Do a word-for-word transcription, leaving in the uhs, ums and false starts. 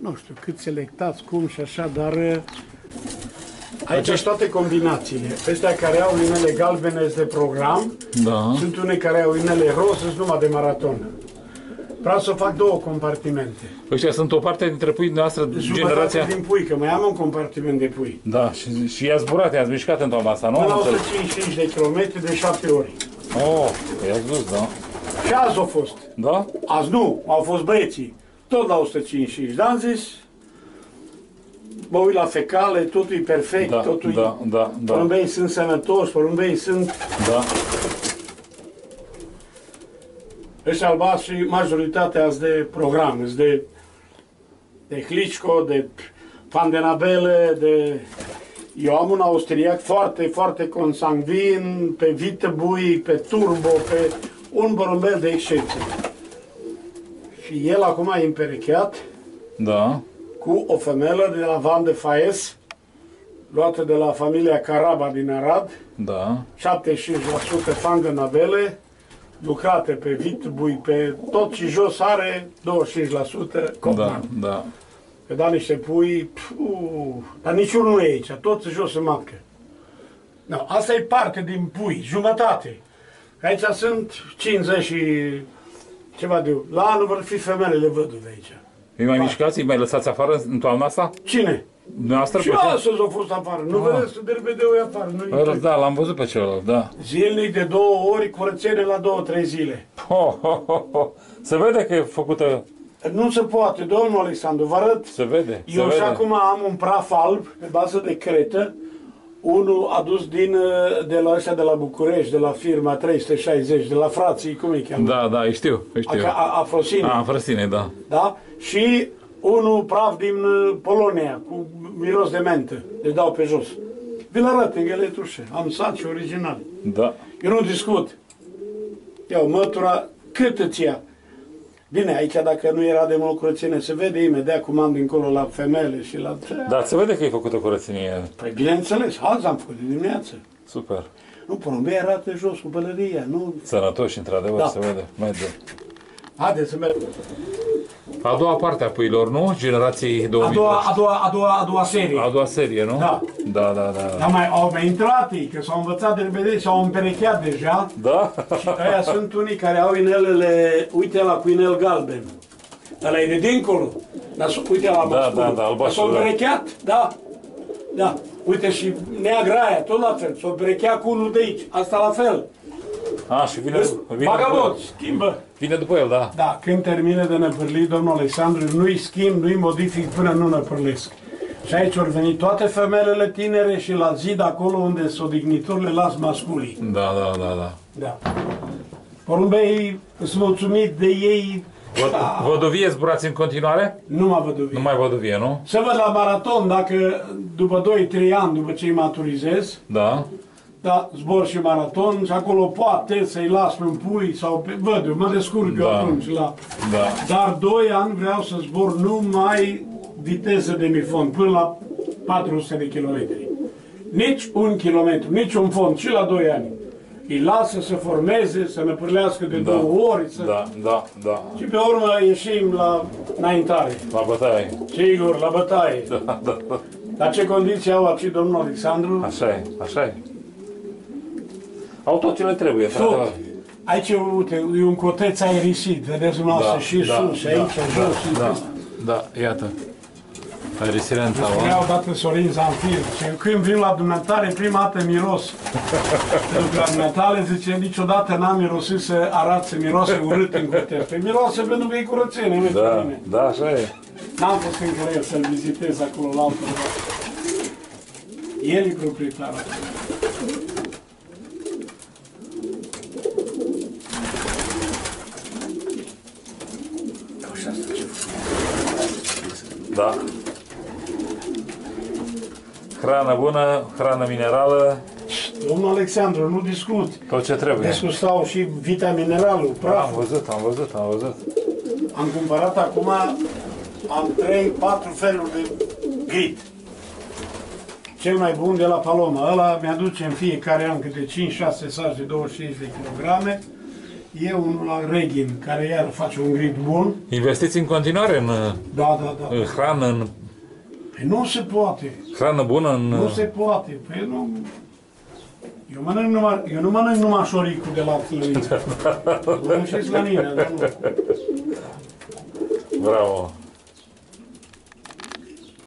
nu știu cât selectați, cum și așa, dar aici Acești... toate combinațiile. Ăstea care au inele galbene de program, da. Sunt unele care au inele roz, sunt numai de maraton. Vreau să fac două compartimente. Ăștia sunt o parte dintre puii noastră, generația... din pui, că mai am un compartiment de pui. Da, și, și i-ați zburat, i-ați mișcat în toamna asta, nu? Până la o sută cincizeci și cinci de kilometri de șapte ori. Oh, i-ați dus, da. Și azi au fost. Da? Azi nu, au fost băieții. Tot la o sută cincizeci și cinci, dar am zis, mă uit la fecale, totul e perfect, da, totul da, e... Da, da. Porumbeii sunt sănătoși, porumbeii sunt... Da. Ăștia albaștri, majoritatea sunt de program, sunt de, de Hličko, de Pandenabele, de... Eu am un austriac foarte, foarte consangvin, pe Vitebui, pe Turbo, pe un porumbel de excepție. Și el acum e împerecheat da. Cu o femelă de la Van de Faes, luată de la familia Caraba din Arad, da. șaptezeci și cinci la sută Pandenabele, lucrate pe Vitebui, pe tot și jos are douăzeci și cinci la sută Copman. Da, da. Că da niște pui, puu, dar niciunul nu e aici, toți jos în matcă. No, asta e parte din pui, jumătate. Aici sunt cincizeci și ceva de... La anul vor fi femelele văduve aici. Îi mai mișcați, îi mai lăsați afară în toamna asta? Cine? Noastră? Și astăzi au fost afară. Nu vedeți că derbedeul e afară. Nu da, l-am văzut pe celălalt, da. Zilnic de două ori, curățenie la două, trei zile. Ho, ho, ho, ho. Se vede că e făcută... Nu se poate, domnul Alexandru, vă arăt. Se vede. Eu se și vede. acum am un praf alb pe bază de cretă. Unul adus din, de la ăștia de la București, de la firma trei sute șaizeci, de la frații, cum îi cheamă? Da, da, îi știu, îi știu. A, Afrosine. A, Afrosine, da. Da? Și unul praf din Polonia, cu miros de mentă. Le dau pe jos. Vi-l arăt în găletușe. Am saci original. Da. Eu nu discut. Iau mătura, cât îți ia? Bine, aici dacă nu era de mult curățenie, se vede imediat cum am dincolo la femele și la... Da, se vede că e făcută curățenie. Păi bineînțeles, azi am făcut de dimineață. Super. Nu, porumbei arată jos cu pălăria, nu... Sănătoși, într-adevăr, da. Se vede. Merge. Haideți să mergem. A doua parte a puilor, nu? Generației două mii. A doua, a doua, a doua, a doua serie. A doua serie, nu? Da. Da, da, da. Dar mai au mai intrat ei, că s-au învățat de repede și au împerecheat deja. Da? Și aia sunt unii care au inelele, uite la cu inel galben. Ăla e de dincolo. Dar uite la mascul. Da, da, da, albaștru. S-au împerecheat, da. Da. Uite și neagra aia, tot la fel. S-au împerecheat cu unul de aici. Asta la fel. A, și vine, vine vagabond, schimbă. Vine după el, da. Da, când termină de năpârlit, domnul Alexandru, nu-i schimb, nu-i modific până nu năpârlesc. Și aici au venit toate femelele tinere și la zid acolo unde sunt odihnituri le las masculii. Da, da, da, da. Da. Porumbei, sunt mulțumit de ei. Vă, văduvie zburați în continuare? Nu mă văduvie. Nu mai văduvie, nu? Să văd la maraton, dacă după doi trei ani, după ce îi maturizez, da. Da, zbor și maraton și acolo poate să-i las pe un pui sau pe vădu, mă descurc eu da. atunci la... Da. Dar doi ani vreau să zbor numai viteză de mifon, până la patru sute de kilometri. Nici un kilometru, nici un fond, și la doi ani. Îi lasă să se formeze, să năpârlească de da. două ori. Să... Da, da, da. Și pe urmă ieșim la înaintare. La bătaie. Sigur, la bătaie. Da, da, da. Dar ce condiții au aici domnul Alexandru? Așa e, așa e. Au tot ce le trebuie, tot. Aici, uite, e un coteț aerisit, vedeți dumneavoastră, da, și da, sus, și aici, da, jos, și da, da, iată. Aerisirea în taua. Vreau dată Sorin Zanfir. Și când vin la dumneatare, prima dată miros. Pentru că la dumneatare zice, niciodată n-am mirosit să arat, să miroase urât în coteț. Pe miroase pentru că e curățenie, nu da, mine. da, așa e. N-am fost încă el să-l vizitez acolo la altă. El e proprietarul. Da. Hrană bună, hrană minerală. Domnul Alexandru, nu discut. Tot ce trebuie. Discutau și vita mineralul, praful. Am văzut, am văzut, am văzut. Am cumpărat acum, am trei patru feluri de grit. Cel mai bun de la Paloma. Ăla mi-aduce în fiecare an câte cinci șase saci de douăzeci și cinci de kilograme. E unul la Reghin, care iar face un grid bun. Investiți în continuare în, Da, da, da. în hrană, în Păi nu se poate. hrană bună, în... Nu se poate. Păi nu... Eu, mănânc numai, eu nu mănânc numai șoricul de la slăniță. Nu știți la mine, dar nu. Bravo!